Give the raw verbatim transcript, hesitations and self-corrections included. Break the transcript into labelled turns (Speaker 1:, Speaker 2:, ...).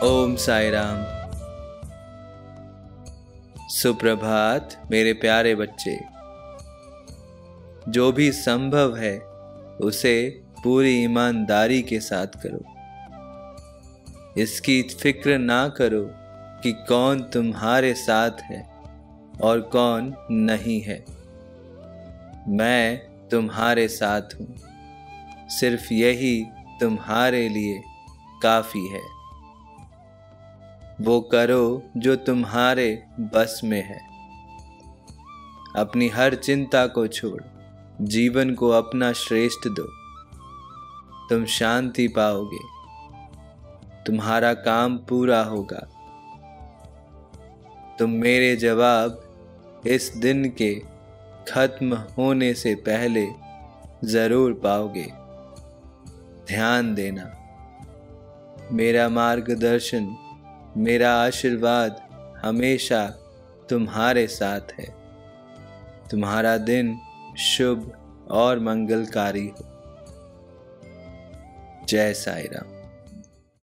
Speaker 1: ओम साई राम। सुप्रभात मेरे प्यारे बच्चे। जो भी संभव है उसे पूरी ईमानदारी के साथ करो। इसकी फिक्र ना करो कि कौन तुम्हारे साथ है और कौन नहीं है। मैं तुम्हारे साथ हूँ, सिर्फ यही तुम्हारे लिए काफ़ी है। वो करो जो तुम्हारे बस में है। अपनी हर चिंता को छोड़ जीवन को अपना श्रेष्ठ दो। तुम शांति पाओगे, तुम्हारा काम पूरा होगा। तुम मेरे जवाब इस दिन के खत्म होने से पहले जरूर पाओगे। ध्यान देना, मेरा मार्गदर्शन, मेरा आशीर्वाद हमेशा तुम्हारे साथ है। तुम्हारा दिन शुभ और मंगलकारी हो। जय साई राम।